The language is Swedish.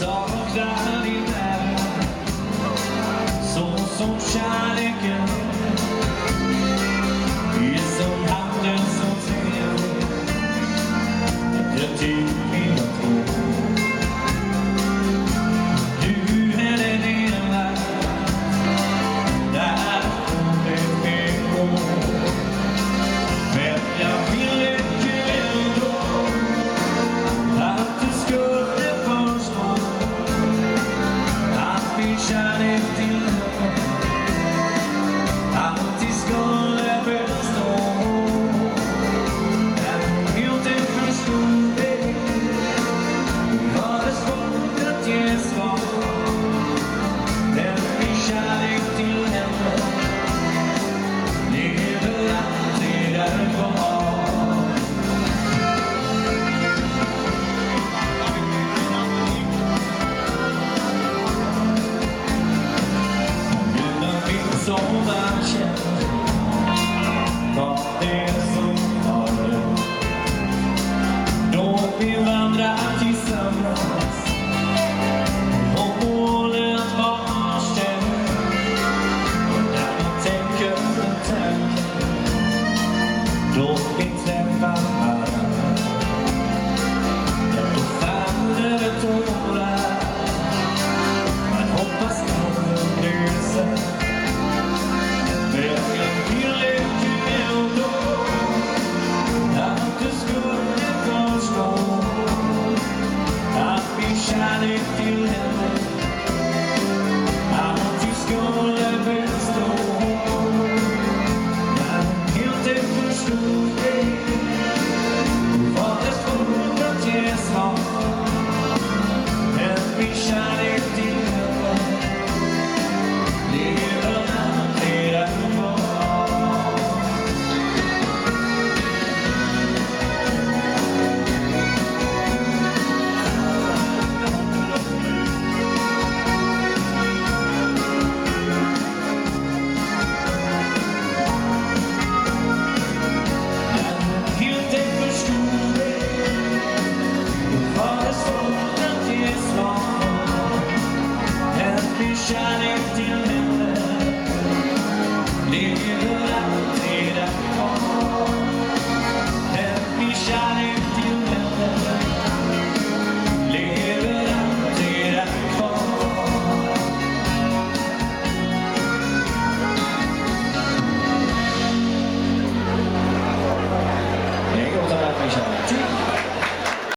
saknar din nära, så som kärleken är som handen som trevlig. Jag tycker mina två. Du är den ena där det går. Men jag vill inte ändå att du skulle förstå att min kärlek till dig alltid skulle bestå. Men inte förstod dig, var det svårt att ge svar. Men min kärlek till henne lever alltid där kvar. Som man känner vad det är som har det. Då vi vandrar tillsammans och målet var ställt. Och när man tänker en tanke, då vi träffar varandra, ja, då faller det tårar. Man hoppas någon blir sen. Men jag vill inte ändå att du skulle förstå att min kärlek till henne